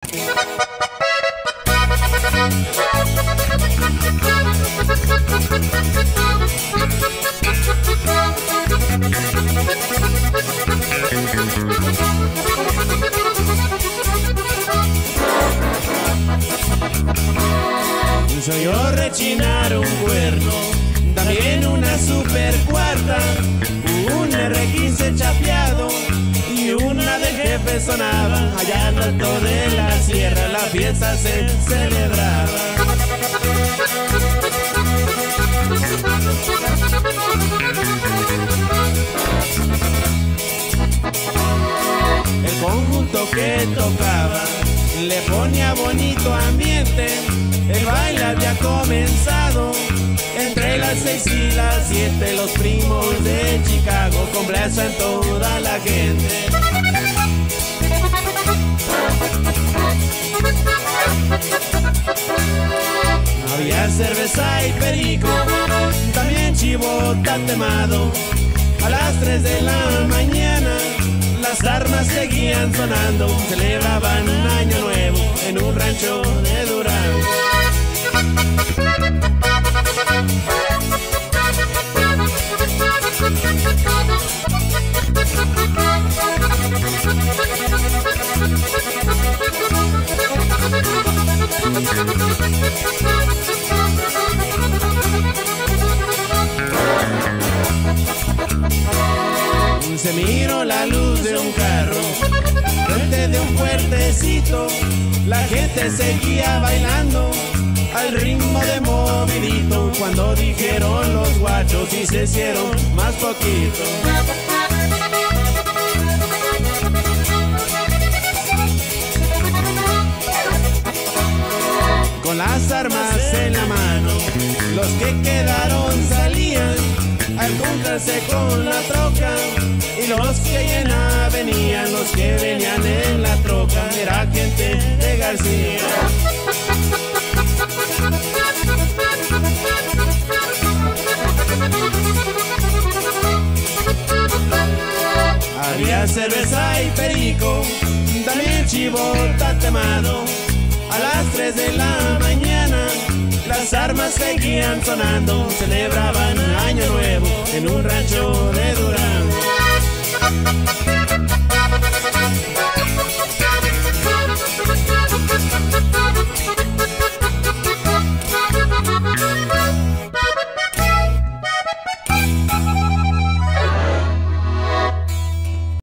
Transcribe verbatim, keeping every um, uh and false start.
Se oyó rechinar un cuerno, también una super cuarta, un erre quince chapeado y una del jefe sonaba. Allá al alto de la sierra la fiesta se celebraba. El conjunto que tocaba le ponía bonito ambiente. El baile había comenzado entre las seis y las siete. Los primos de Chicago complacen toda la gente. Había cerveza y perico, también chivo tatemado. A las tres de la mañana las armas seguían sonando. Celebraban un año nuevo en un rancho de Durango. Se miró la luz de un carro frente de un puertecito. La gente seguía bailando al ritmo de movidito. Cuando dijeron los guachos y se hicieron más poquito. Con las armas en la mano, los que quedaron salían a encontrarse con la troca. Y los que llena venían, los que venían en la troca, era gente de García. Había cerveza y perico, también chivo tatemado. A las tres de la mañana las armas seguían sonando. Celebraban año nuevo en un rancho de Durango.